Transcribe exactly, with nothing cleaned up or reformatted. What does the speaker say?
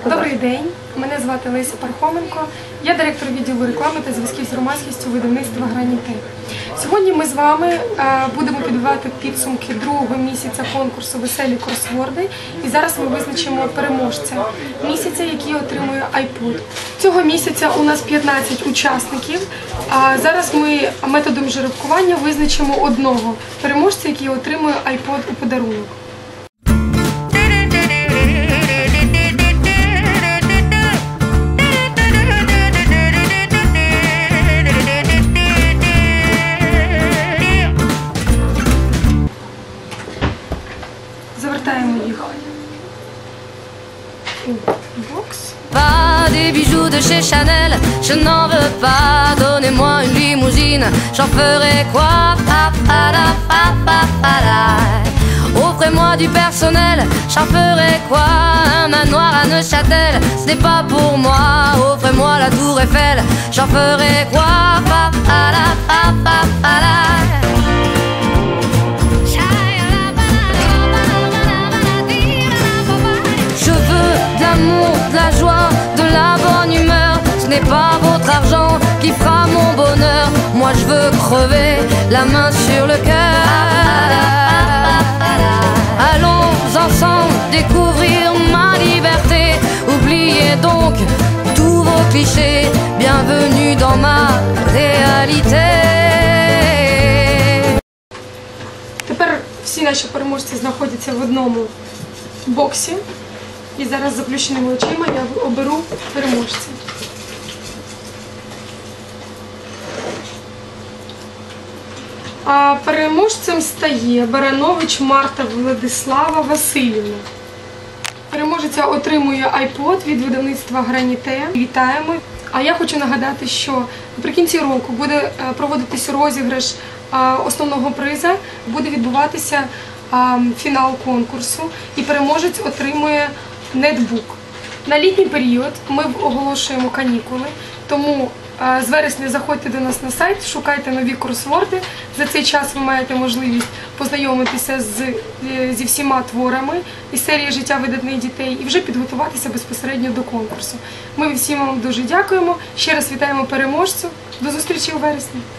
Добрий день, мене звати Леся Пархоменко, я директор відділу реклами та зв'язків з громадськістю видавництва «Граніте». Сьогодні ми з вами будемо підбивати підсумки другого місяця конкурсу «Веселі кросворди» і зараз ми визначимо переможця місяця, який отримує айпод. Цього місяця у нас п'ятнадцять учасників, а зараз ми методом жеребкування визначимо одного переможця, який отримує айпод у подарунок. Завертаємо їх у бокс. Pas des bijoux de chez Chanel, je n'en veux pas. Donnez-moi une limousine, j'en ferai quoi? Offrez-moi du personnel, j'en ferai quoi? Un manoir à Neuchâtel, ce n'est pas pour moi. Offrez-moi la tour Eiffel, j'en ferai quoi? Je veux de l'amour, de la joie, de la bonne humeur. Ce n'est pas votre argent qui fera mon bonheur. Moi je veux crever la main sur le cœur. Allons ensemble découvrir ma liberté. Oubliez donc tous vos clichés. Bienvenue dans ma réalité. Тепер всі наші переможці знаходяться в одному боксі. І зараз з заплющеними очима я оберу переможця. А переможцем стає Баранович Марта Владислава Васильівна. Переможеця отримує айпод від видавництва «Граніте». Вітаємо! А я хочу нагадати, що наприкінці року буде проводитись розіграш основного приза, буде відбуватися фінал конкурсу і переможець отримує нетбук. На літній період ми оголошуємо канікули, тому з вересня заходьте до нас на сайт, шукайте нові кросворди. За цей час ви маєте можливість познайомитися з, зі всіма творами із серії «Життя видатних дітей» і вже підготуватися безпосередньо до конкурсу. Ми всім вам дуже дякуємо, ще раз вітаємо переможцю. До зустрічі у вересні!